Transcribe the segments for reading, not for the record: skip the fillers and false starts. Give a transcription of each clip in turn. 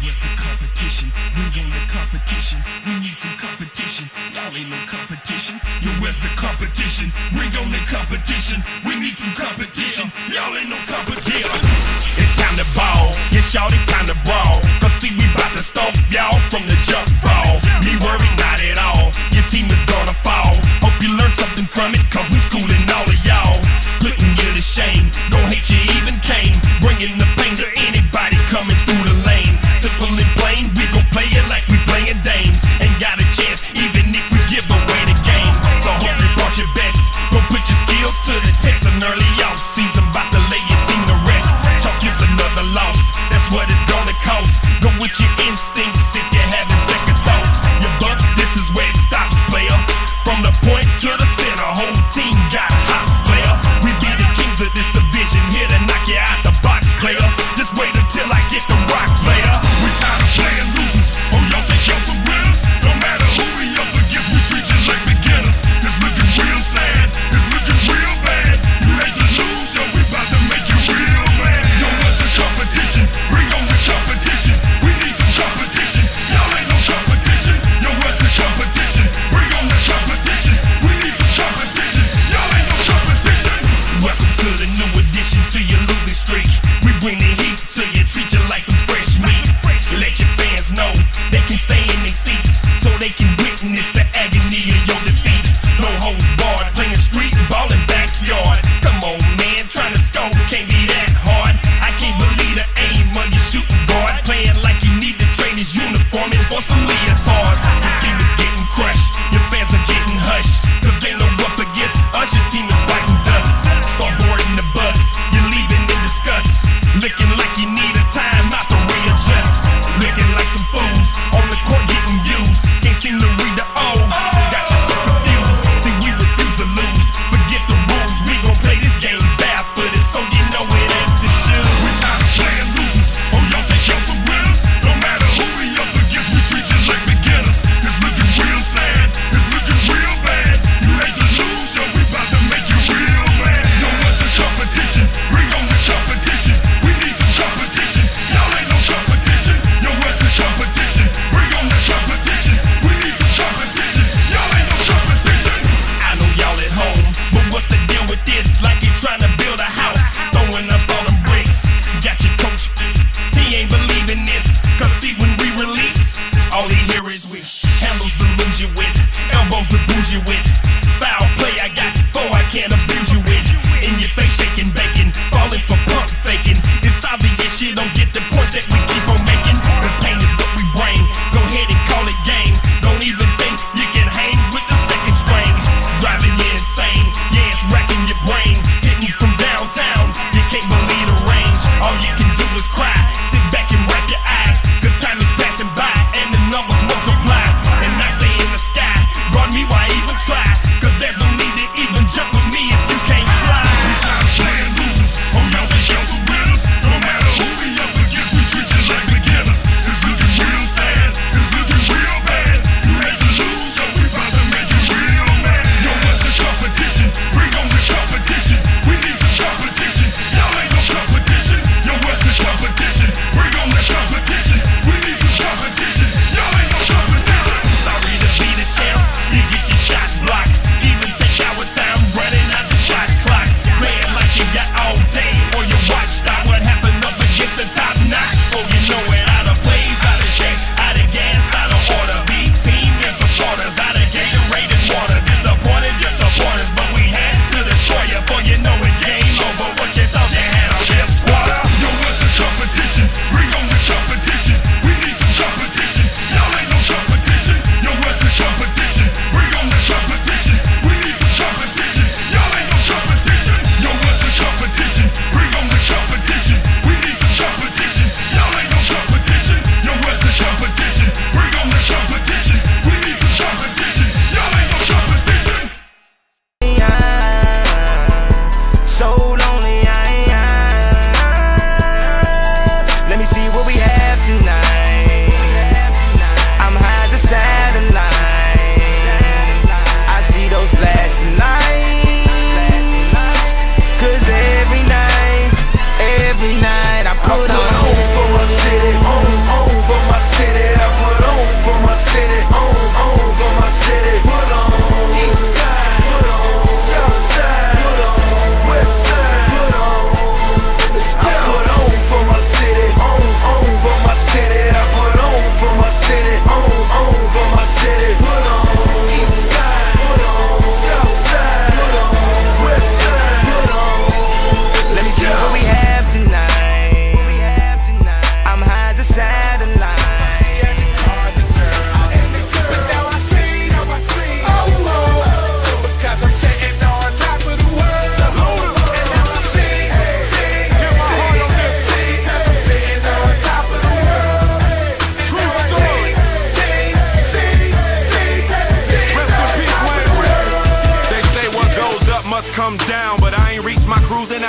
what's the competition? Bring on the competition. We need some competition. Y'all ain't no competition. Yo, where's the competition? Bring on the competition. We need some competition. Y'all ain't no competition. It's time to ball. Yeah, shawty, time to brawl. Cause see, we bout to stomp y'all from the jump ball. Me worried, not at all. Your team is gonna fall. Hope you learn something from it, cause we schooling all of y'all. Putting you to shame. Don't hate you even came. Bringing the pain to anybody coming through the lane. Simple and plain, we gon' play it like we playing dames. Ain't got a chance, even if we give away the game. So hope you brought your best. Go put your skills to the test. An early off season, bout to lay your team to rest. Chalk is another loss, that's what it's gonna cost. Go with your instincts if you're having second thoughts. Your buck, this is where it stops, player. From the point to the center, whole team got hops, player. We be the kings of this division, here to knock you out the box, player. Just wait until I get the rock, player. We tired of playing losers. Oh, y'all think y'all some winners? No matter who we up against, we treat you like beginners. It's looking real sad, it's looking real bad. You hate to lose, yo, we bout to make you real mad. Yo, what's the competition? Bring on the competition. We need some competition. Y'all ain't no competition. Yo, what's the competition? Bring on the competition. We need some competition. Y'all ain't no competition. Welcome to the new addition to your losing streak. We bring the heat till you treat you like some fresh meat. Let your fans know they can stay in their seats, so they can witness the agony of your defeat. No holds barred, playing street ball in backyard. Come on, man, trying to score can't be that hard. I can't believe the aim on your shooting guard, playing like you need to trade his uniform in for some leotards. Your team is getting crushed, your fans are getting hushed, cause they know up against us, your team is biting dust. Start boarding the bus, you're leaving in disgust, looking like you need a time out to readjust. Looking like some fools on the court getting used, can't seem to read the O, got you so confused. See, we refuse to lose, forget the rules, we gon' play this game barefooted, so you know it ain't the shoes. We tired of playing losers. Oh, y'all think y'all some winners? No matter who we up against, we treat you like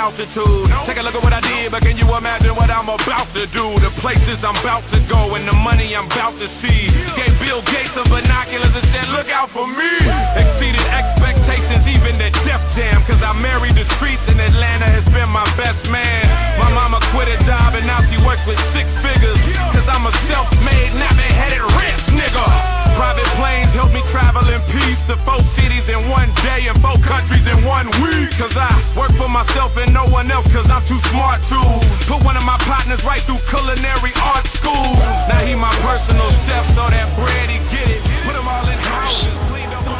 altitude. Take a look at what I did, but can you imagine what I'm about to do? The places I'm about to go and the money I'm about to see. Gave Bill Gates some binoculars and said, look out for me. Exceeded expectations, even the Def Jam. Cause I married the streets and Atlanta has been my best man. My mama quit a job and now she works with 6 figures. Cause I'm a self-made, nappy-headed rich nigga. Private planes help me travel in peace to 4 cities in 1 day and 4 countries in 1 week. Cause I work for myself and no one else, cause I'm too smart to put one of my partners right through culinary art school. Now he my personal chef, so that bread he get it. Put him all in houses, cleaned up.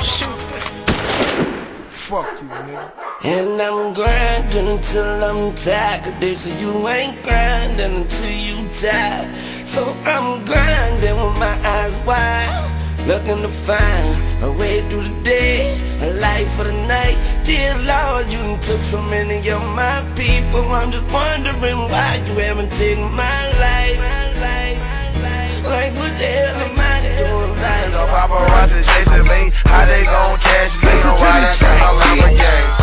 Fuck you, nigga. And I'm grinding until I'm tired. They say you ain't grinding until you tired. So I'm grinding with my eyes wide, looking to find a way through the day, a life for the night. Dear Lord, you done took so many of my people. I'm just wondering why you haven't taken my life. Like what the hell am I doing right? No paparazzi chasing me, how they gon' catch me? I'm riding in my Lamborghini.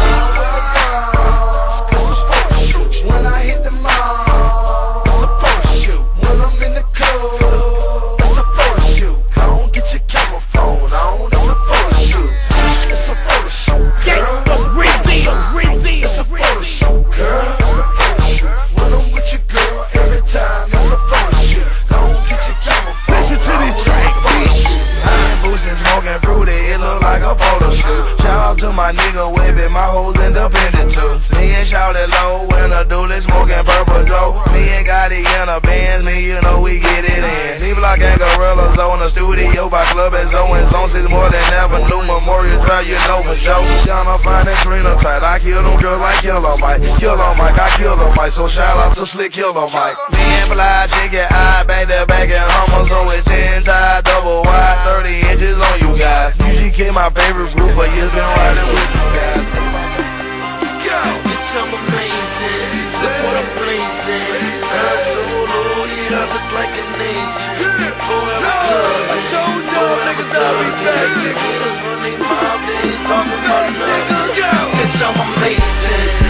When I hit the mall, it's a photo shoot. When I'm in the club, it's a photo shoot. Don't get your camera phone on, it's a photo shoot. It's a photo shoot, girl. It's a photo shoot, girl. It's a photo shoot. When I'm with your girl, every time it's a photo shoot. Don't get your camera phone. Listen to this track, bitch. I ain't boosting, smoking fruity, it look like a photo shoot. Shout out to my nigga Webby, my hoes independent too. Me and Shouted Low in a dually smoking purple Joe. Me and Gotti in a Benz, me you know we get it in. Me Block and Gorillas on the studio by Club and Zo and Zone 6 more than ever. New Memorial Drive, you know for sure. Shana fine and Trina tight, I kill them girls like Killer Mike. Killer Mike, I kill them Mike, so shout out to Slick Killer Mike. Me and Fly Chicken Eye, back to back and Hummers on with 10 tie, double wide, 30 inches on you guys. UGK my favorite group, but you've been riding with you guys. Bitch, I'm amazing. Look what I'm blazing. I'm solo, yeah, I look like a nation. Forever clubbing, forever thugging. Niggas running mob, they ain't talking about nothing. Bitch, I'm amazing.